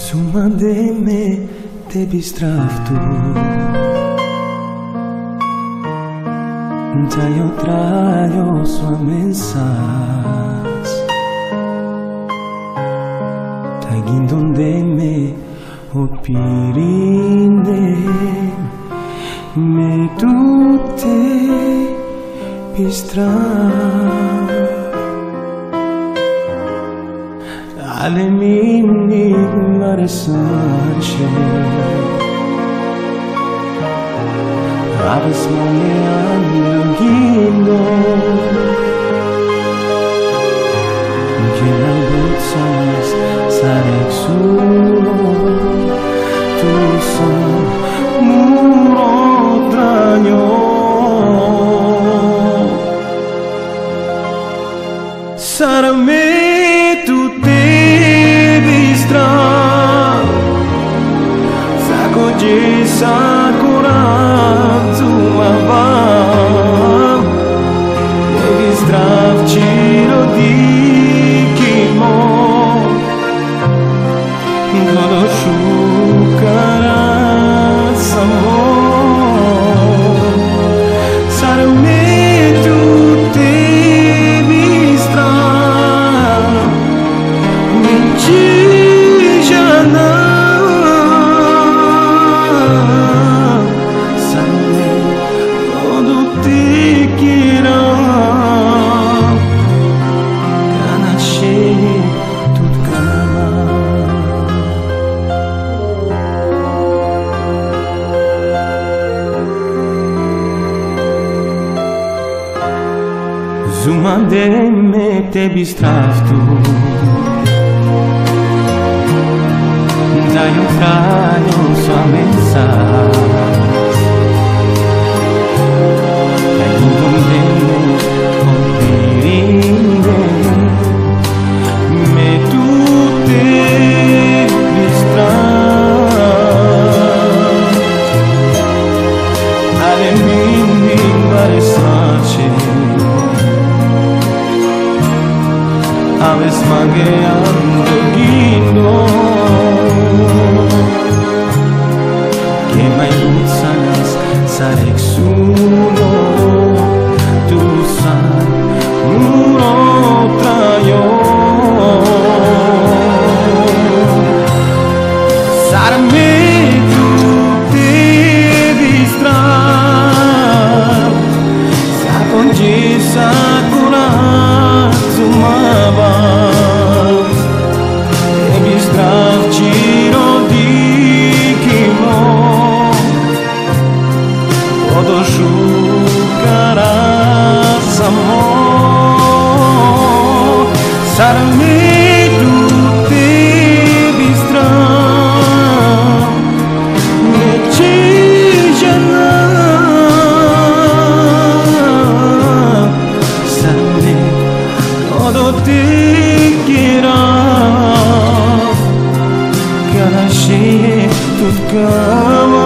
Suma de me tebi strahtu Ya yo traio sua mensas Taguindon de me opirine Me tutte pistra Ale mini mare sanche Aves maleando guindo Que na butsas sarek suno Tu son muro tragno Sarame tu Sakura Tsumava Devi zdravčiro dikimo Godošu kara samo Sarme tu tebi strah Minčijana Zuma de me tebi strahtu Da yo traio sua mensas Taguindon de me opirine Me tutte pistra Ale mini mare sanche Aves mangueando guindo Que mai lutsanas sarek suno Tu san muro traio Sarme tu tebi strah Sakonji sakura Tsumava Devi zdravčiro dikimo Godošu kara samo Sarme tu tebi strah Nečižana Sarme Todo te quiera Cada cheia tudo cama